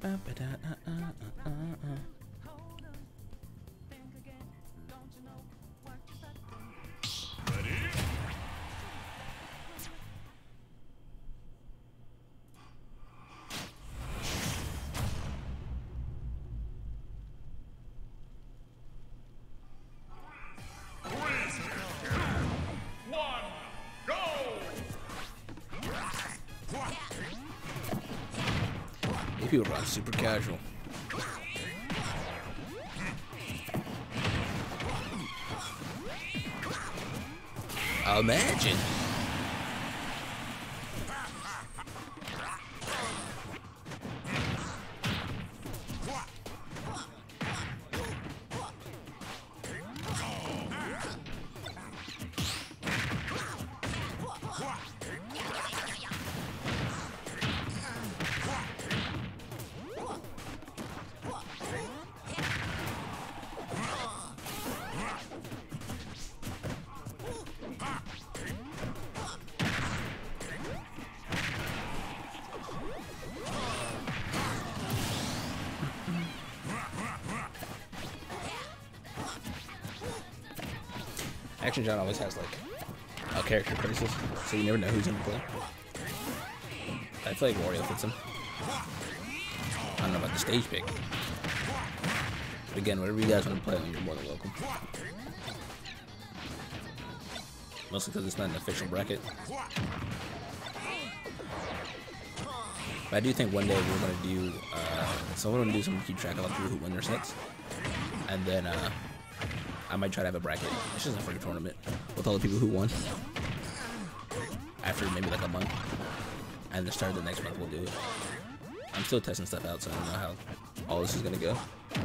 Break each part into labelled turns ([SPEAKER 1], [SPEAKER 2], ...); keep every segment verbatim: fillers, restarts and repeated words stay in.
[SPEAKER 1] People run super casual. Imagine. Action John always has like a character crisis, so you never know who's gonna play. I feel like Wario fits him. I don't know about the stage pick, but again, whatever you guys want to play on, you're more than welcome. Mostly because it's not an official bracket. But I do think one day we're gonna do, uh, so we're gonna do something to keep track of people who win their sets, and then uh, I might try to have a bracket. It's just a free tournament with all the people who won. After maybe like a month, and the start of the next month we'll do it. I'm still testing stuff out, so I don't know how all this is gonna go.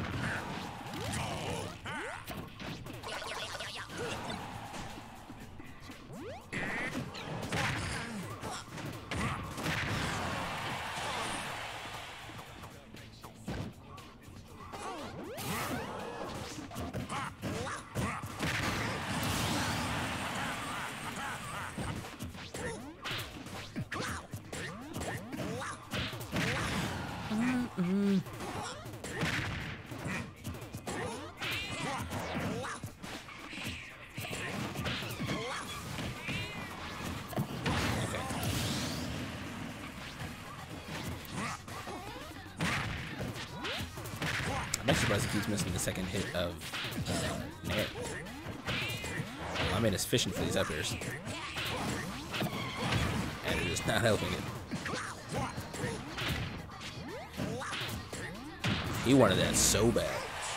[SPEAKER 1] I'm surprised he keeps missing the second hit of uh, Nair. I mean, it's fishing for these up airs, and it is not helping it. He wanted that so bad.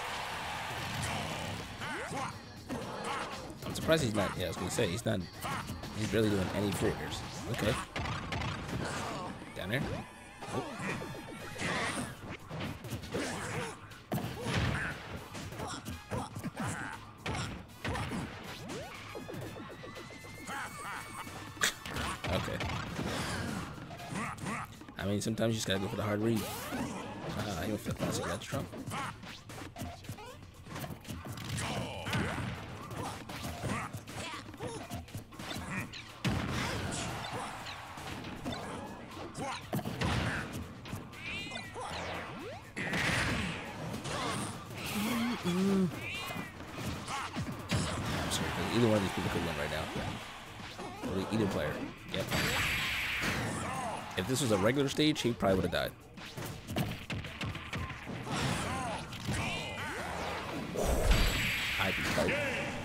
[SPEAKER 1] I'm surprised he's not. Yeah, I was gonna say he's not. He's barely doing any forward airs. Okay. Down there. Oh. Okay. I mean, sometimes you just gotta go for the hard read. Uh, I don't feel classic. That's Trump. Mm-mm. I'm sorry, either one of these people could win right now. Either player. Yep. If this was a regular stage, he probably would have died. I'd be tight.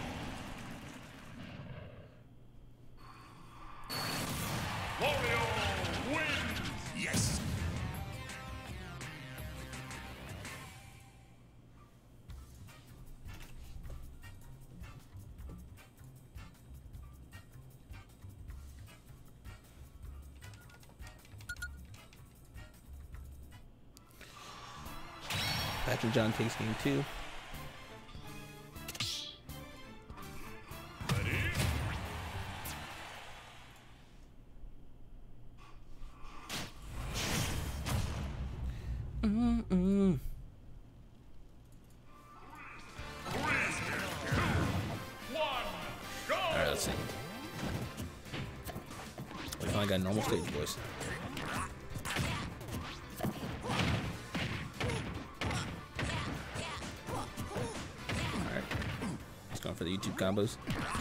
[SPEAKER 2] Wario wins! Yes!
[SPEAKER 1] Patrick John takes game two. Mm-mm. Alright, let's see. We finally got a normal stage, boys. He's going for the YouTube combos.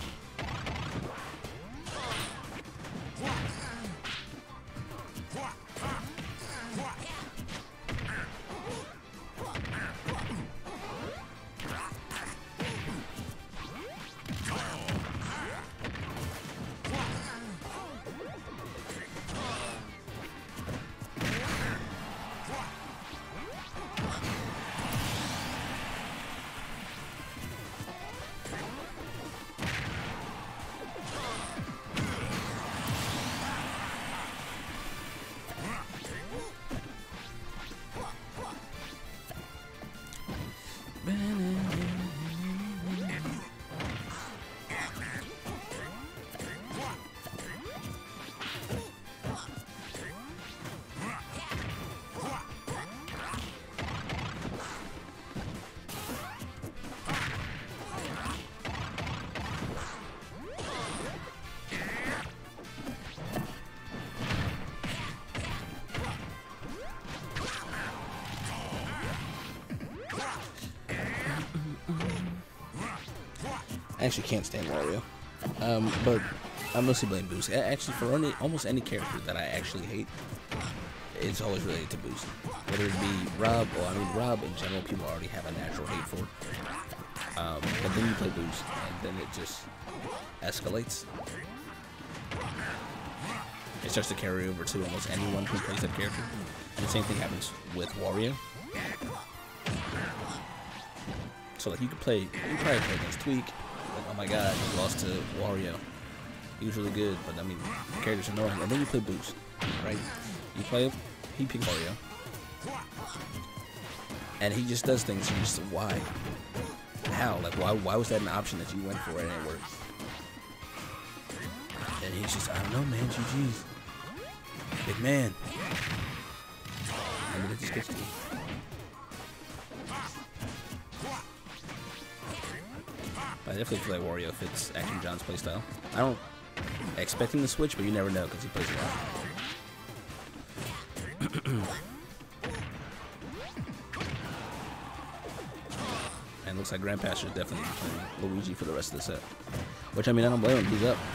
[SPEAKER 1] I actually can't stand Wario, um, but I mostly blame Boost. Actually, for any, almost any character that I actually hate, it's always related to Boost. Whether it be Rob, or I mean Rob in general, people already have a natural hate for. Um, but then you play Boost, and then it just escalates. It starts to carry over to almost anyone who plays that character. And the same thing happens with Wario. So like you could play, you could probably play against Tweak. Like, oh my god, you lost to Wario. He was really good, but I mean, the character's annoying. And then you play Boost, right? You play, he picks Wario. And he just does things, and you just, why? How? Like, why Why was that an option that you went for and it worked? And he's just, I don't know, man, G G's. Big man. And then it just gets to you. I definitely feel like Wario fits Action John's playstyle. I don't expect him to switch, but you never know because he plays a lot. And looks like Grandpaster is definitely playing Luigi for the rest of the set. Which, I mean, I don't blame him. He's up.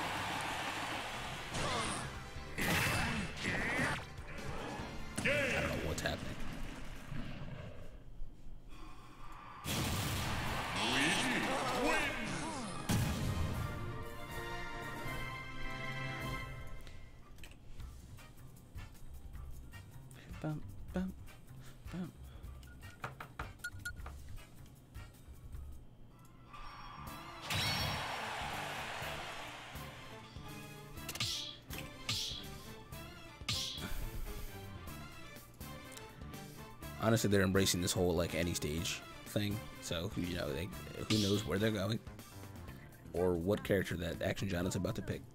[SPEAKER 1] I don't know what's happening. Bum, bum, bum. Honestly, they're embracing this whole like any stage thing. So you know, they who knows where they're going or what character that Action John is about to pick.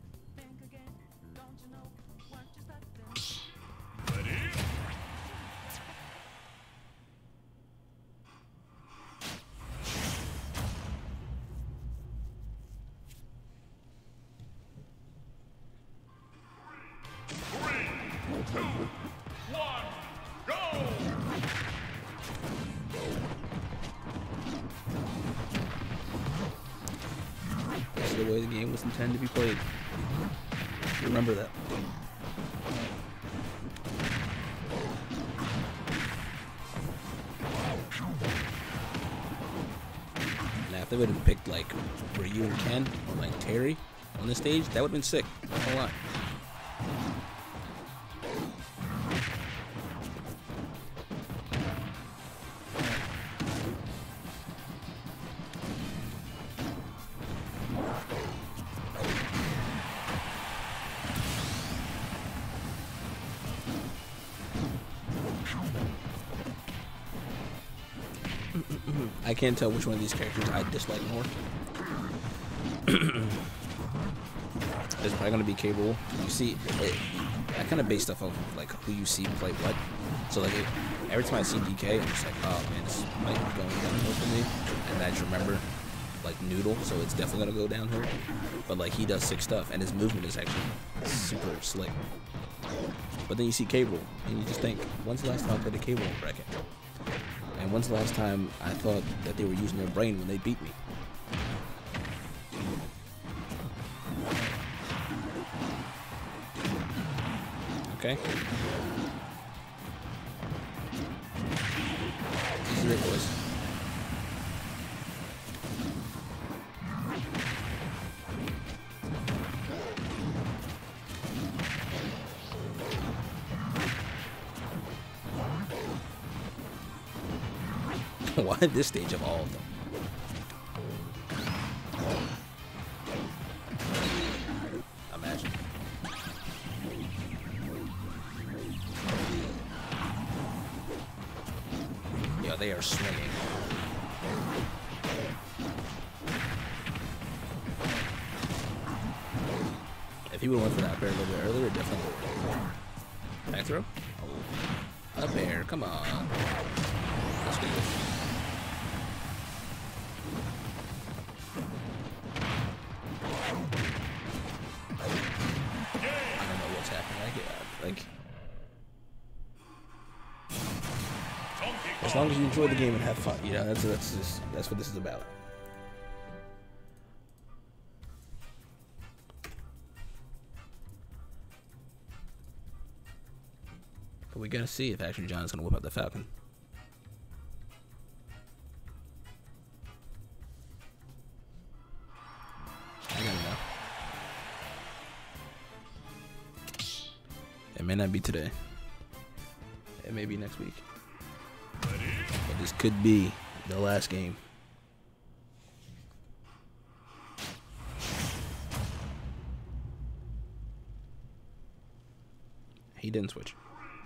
[SPEAKER 1] This is the way the game was intended to be played. Remember that. Now, if they would have picked like Ryu and Ken or like Terry on the stage, that would have been sick. Not gonna lie. I can't tell which one of these characters I dislike more. It's probably gonna be Cable. You see, it, I kind of base stuff off of like who you see play what. So like it, every time I see D K, I'm just like, oh man, this might be going downhill for me. And I just remember like Noodle, so it's definitely gonna go downhill. But like he does sick stuff, and his movement is actually super slick. But then you see Cable, and you just think, when's the last time I played a Cable in bracket? And when's the last time I thought that they were using their brain when they beat me? Okay. This is it, boys. Why this stage of all of them? Imagine. Yeah, they are swinging. If he would have went for that bear a little bit earlier, definitely. Back throw? A bear, come on. Let's do this. I don't know what's happening. I get like as long as you enjoy the game and have fun, you know, that's that's just that's what this is about. But we gotta see if Action John's gonna whip out the Falcon. I gotta know. It may not be today. It may be next week. But this could be the last game. He didn't switch.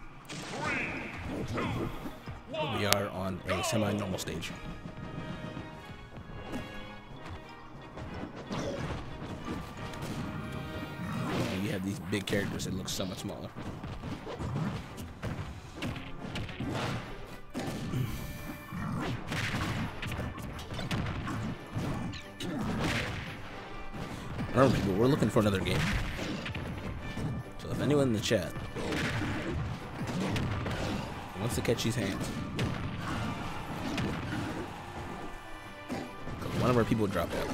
[SPEAKER 1] We are on a semi-normal stage. And you have these big characters that look so much smaller. Alright, but we're looking for another game. So if anyone in the chat wants to catch these hands, because one of our people dropped out.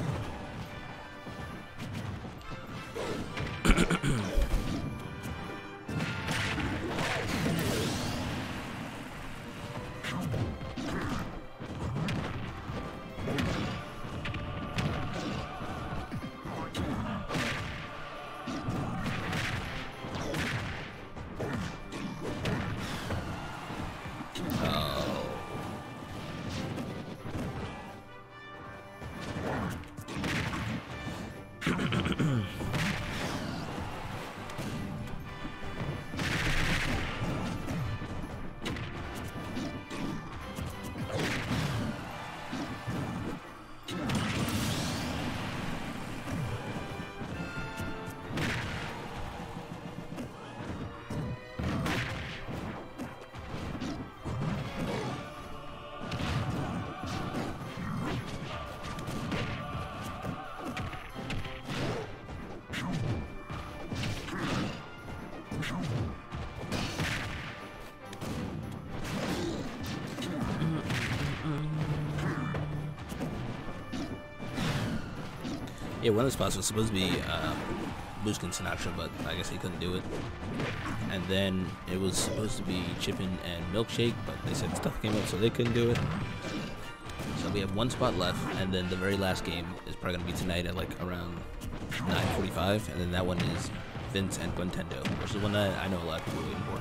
[SPEAKER 1] Yeah, one of the spots was supposed to be um, Buskin Sinatra, but I guess he couldn't do it. And then it was supposed to be Chippin and Milkshake, but they said stuff came up, so they couldn't do it. So we have one spot left, and then the very last game is probably going to be tonight at like around nine forty-five, and then that one is Vince and Nintendo, which is one that I know a lot of people are waiting for.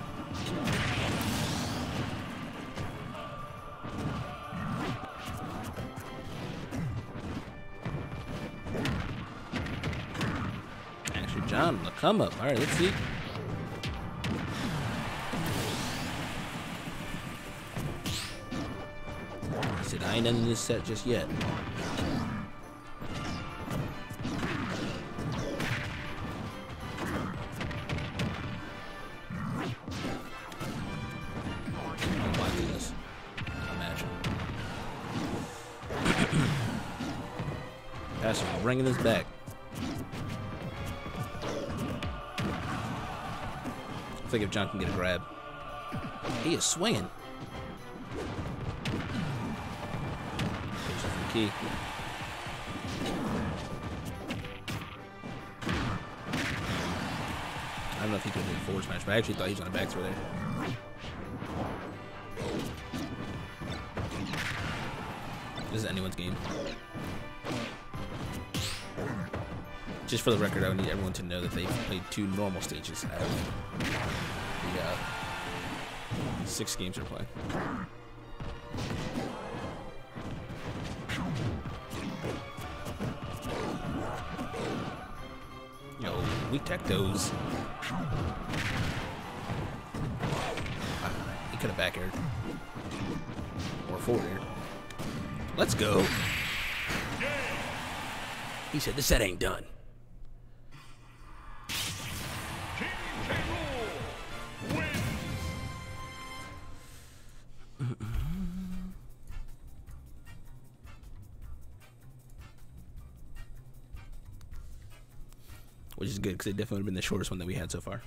[SPEAKER 1] John on the come up. All right, let's see. He said, I ain't ending this set just yet. Oh my goodness. Imagine. Pastor's bringing this back. I think if John can get a grab. He is swinging. There's the key. don't know if he could have did forward smash, but I actually thought he was on a back throw there. This is anyone's game. Just for the record, I would need everyone to know that they've played two normal stages out of the uh, six games they're playing. Yo, we tech those. Uh, he could have back aired. Or forward aired. Let's go. He said the set ain't done. Which is good because it definitely would have been the shortest one that we had so far.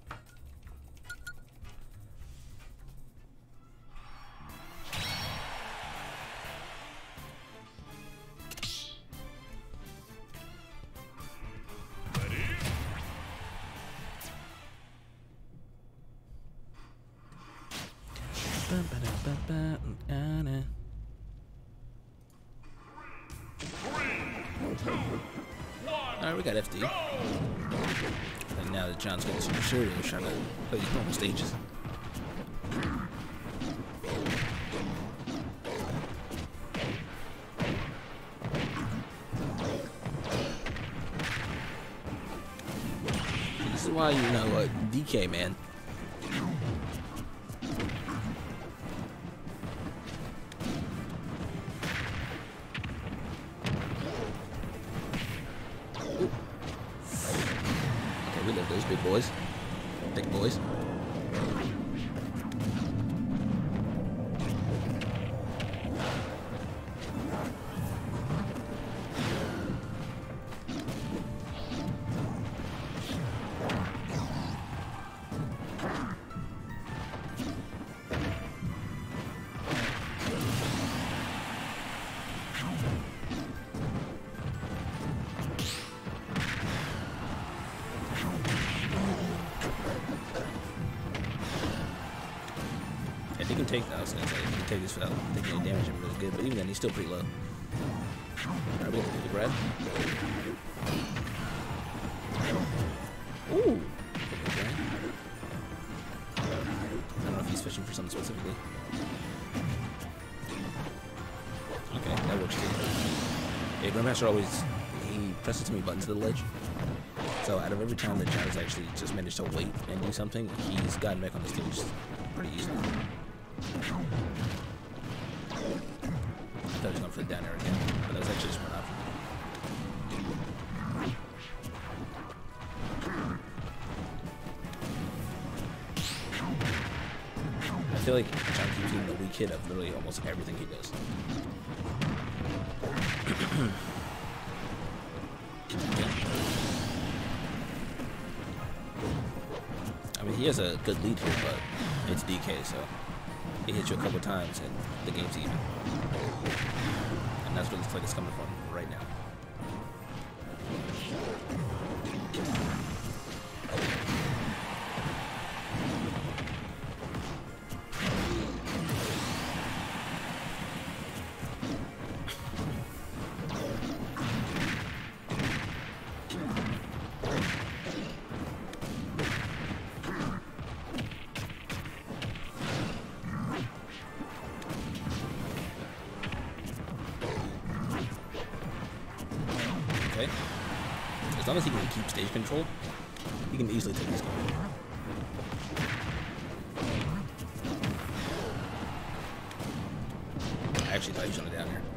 [SPEAKER 1] Alright, we got F D. And now that John's getting super serious, trying to play these normal stages. This is why, you know, uh, D K, man. We love those big boys. Big boys. He can take that. I was gonna say he can take this without taking any damage. Really good, but even then, he's still pretty low. Alright, we have to do the grab. Ooh. Okay. I don't know if he's fishing for something specifically. Okay, that works too. Yeah, Grandmaster always he presses too many buttons to the ledge. So out of every time that John has actually just managed to wait and do something, he's gotten back on the stage pretty easily. I thought he was going for the down air again, but that was actually just one option. I feel like John keeps getting the weak hit of literally almost everything he does. I mean, he has a good lead here, but it's D K, so he hits you a couple times and the game's even. And that's what it looks like it's coming from right now. Okay. As long as he can keep stage control, he can easily take this game. I actually thought he was on it down here.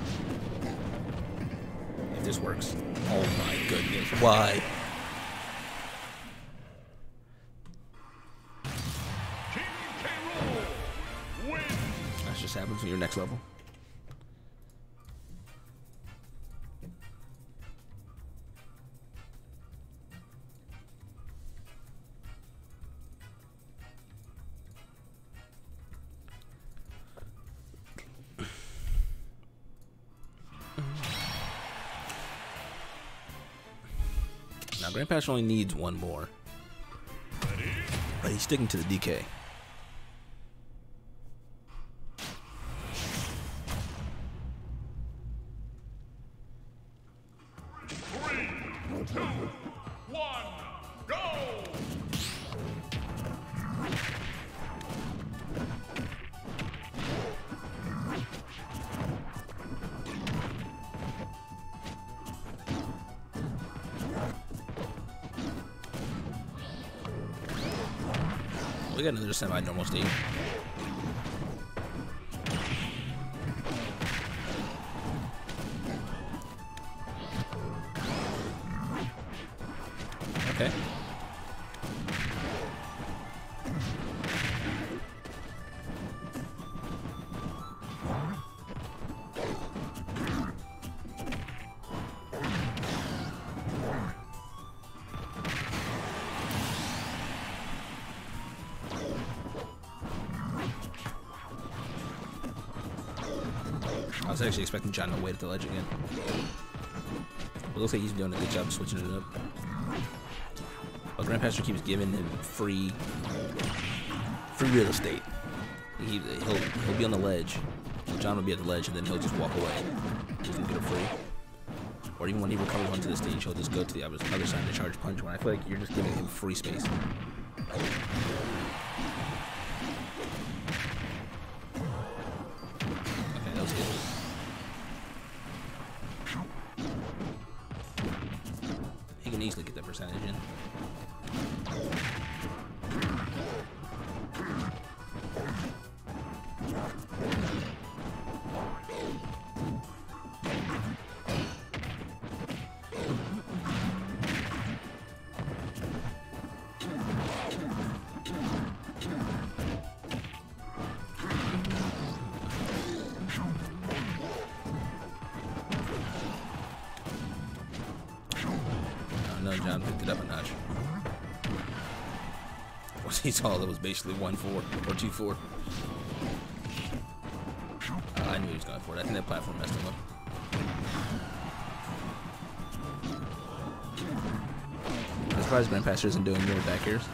[SPEAKER 1] If this works. Oh my goodness. Why? That just happens when you're next level. Now, Grandpaster only needs one more. But he's sticking to the D K.
[SPEAKER 2] Three, two, one, go!
[SPEAKER 1] We got another semi-normal stage. Okay. I was actually expecting John to wait at the ledge again. It looks like he's doing a good job switching it up. But Grandmaster keeps giving him free, free real estate. He, he'll he'll be on the ledge. John will be at the ledge, and then he'll just walk away. He's gonna get it free. Or even when he recovers onto the stage, he'll just go to the other other side to charge punch. When I feel like you're just giving him free space. Okay, that was good. He can easily get that percentage in. No, John picked it up a notch. Once he saw that was basically one four or two four. Uh, I knew he was going for it. I think that platform messed him up. I'm surprised Grandmaster isn't doing more back airs.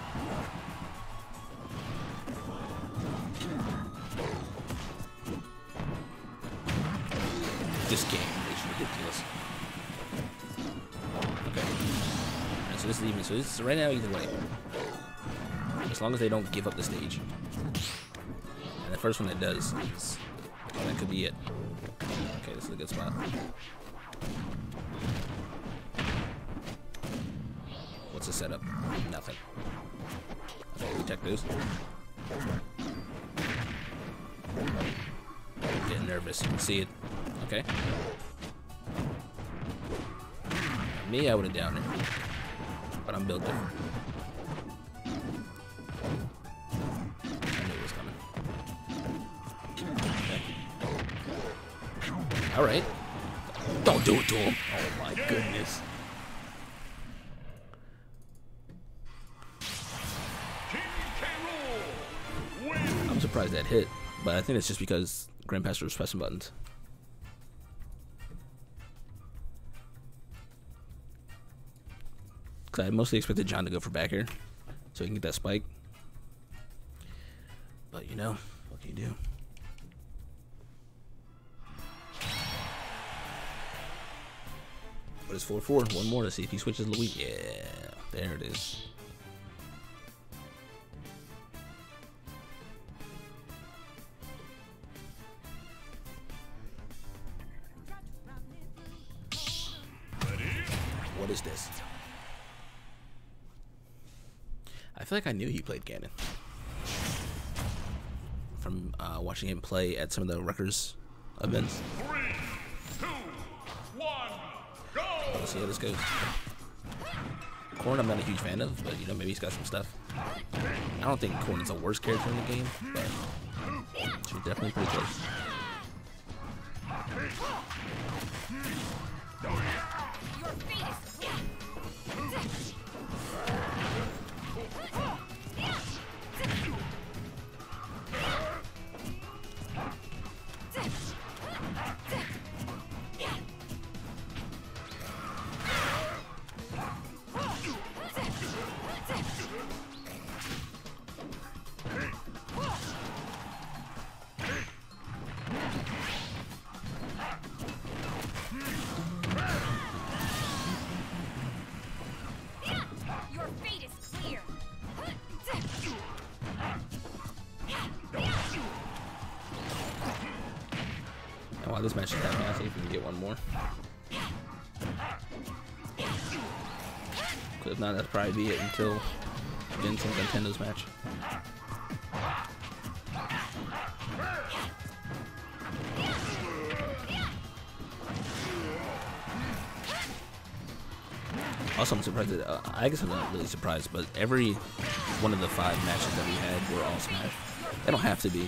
[SPEAKER 1] This game is ridiculous. Okay. Alright, so this is even. So this is right now either way. As long as they don't give up the stage. And the first one that does is, that could be it. Okay, this is a good spot. What's the setup? Nothing. Okay, we check those. Getting nervous, you can see it. Okay. Me, I would have downed it. But I'm built different. All right. Don't do it to him. Oh my goodness. I'm surprised that hit, but I think it's just because Grandmaster was pressing buttons. Because I mostly expected John to go for back air, so he can get that spike. But you know, what can you do? But it's four four. One more to see if he switches Louis. Yeah, there it is. What is this? I feel like I knew he played Ganon from uh, watching him play at some of the Rutgers events.
[SPEAKER 2] Three, two, one, go!
[SPEAKER 1] Let's see how this goes. Corn I'm not a huge fan of, but you know, maybe he's got some stuff. I don't think Corn is the worst character in the game, but she's definitely pretty close.
[SPEAKER 3] Your fate is
[SPEAKER 1] While this match is happening, I think we can get one more. If not, that'll probably be it until Vince and Nintendo's match. Also, I'm surprised that, uh, I guess I'm not really surprised, but every one of the five matches that we had were all Smash. They don't have to be.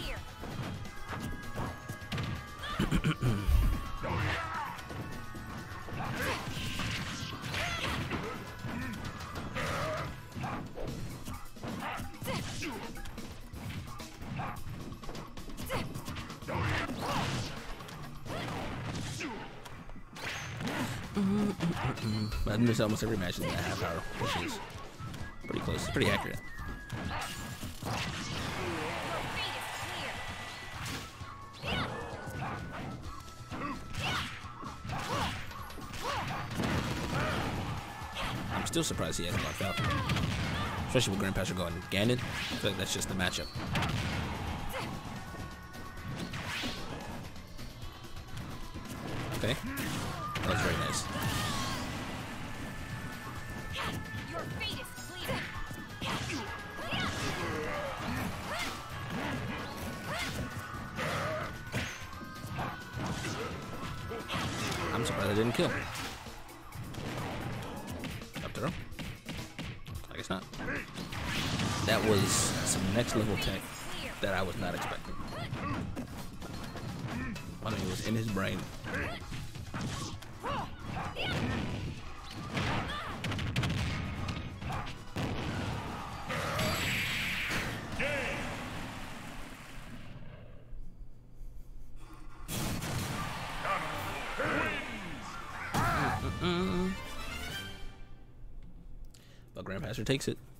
[SPEAKER 1] But I missed almost every match in that half hour, which is pretty close. It's pretty accurate. I'm still surprised he hasn't gone Falcon. Especially with Grandmaster going Ganon. I feel like that's just the matchup. Okay. That was very nice.
[SPEAKER 3] Your fate is clear.
[SPEAKER 1] I'm surprised I didn't kill. Up to her. I guess not. That was some next level tech that I was not expecting. I mean, it was in his brain. But Grandmaster takes it.